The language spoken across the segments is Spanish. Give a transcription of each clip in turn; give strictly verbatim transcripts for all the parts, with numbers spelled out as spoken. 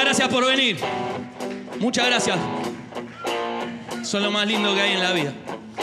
gracias por venir. Muchas gracias. Son lo más lindo que hay en la vida.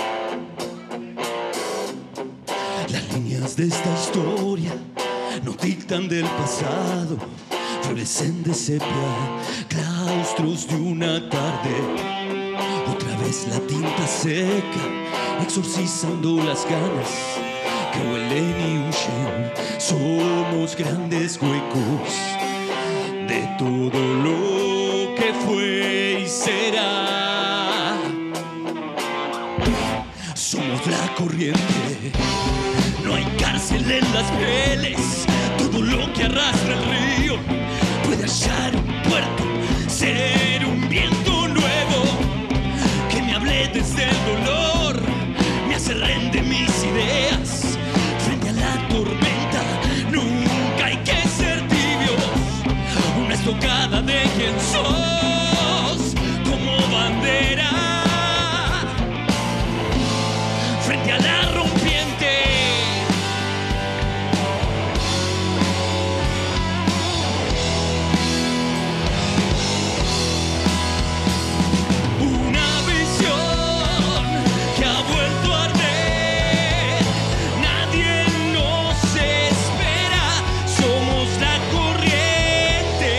Las líneas de esta historia no dictan del pasado, florecen de sepia, claustros de una tarde. Otra vez la tinta seca, exorcizando las ganas que huelen y huyen. Somos grandes huecos de todo lo que fue y será. Somos la corriente, no hay cárcel en las pieles. Todo lo que arrastra el río puede hallar un puerto, ser un viento nuevo que me hable desde el dolor, me hace rende mis ideas frente a la tormenta. Nunca hay que ser tibios, una estocada de quien sos como bandera frente a la rompiente. Una visión que ha vuelto a arder. Nadie nos espera, somos la corriente.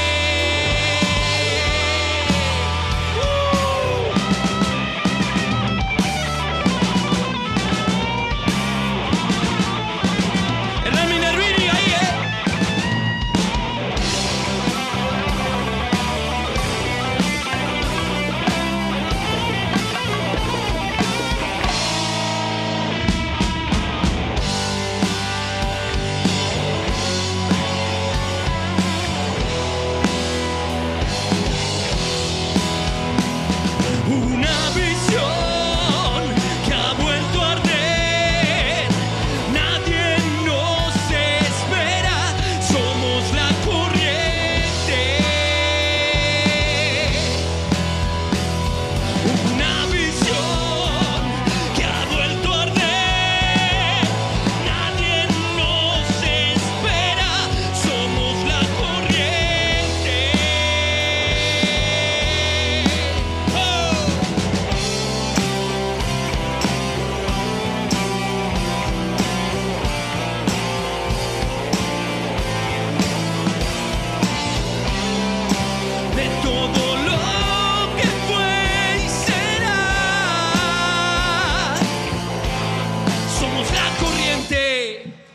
Hernán Minervini ahí, ¿eh? Una visión que ha vuelto a arder. Nadie nos espera, somos la corriente. Una visión que ha vuelto a arder. Nadie nos espera, somos la corriente. ¡Oh! De todo lo que fue y será, somos la corriente.